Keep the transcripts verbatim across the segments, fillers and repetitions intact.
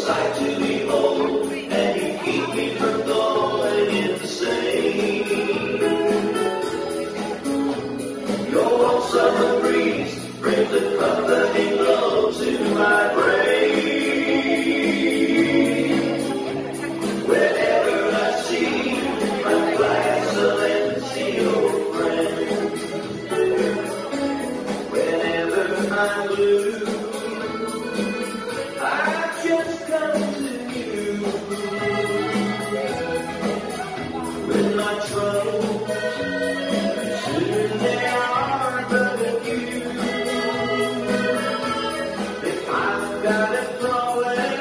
sight to behold, and you keep me from going insane. Your warm summer breeze brings a comforting glow to my brain. Whenever I see my Playa Silencio friend, whenever I'm blue, I just come to you. With my troubles, soon they are but a few. If I've got a problem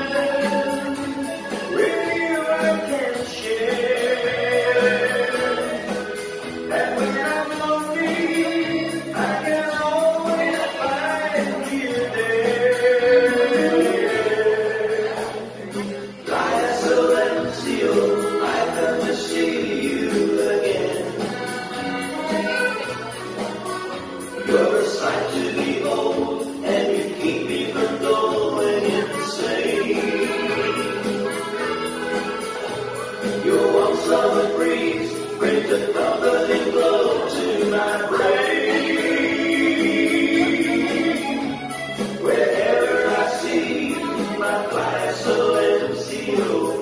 with you, I can share. And when I'm lonely, I can always find you there. Playa Silencio, I come to see you again. You're a sight to behold, and you keep me from going insane. Your warm summer breeze brings a comforting glow to my brain. Wherever I see my Playa Silencio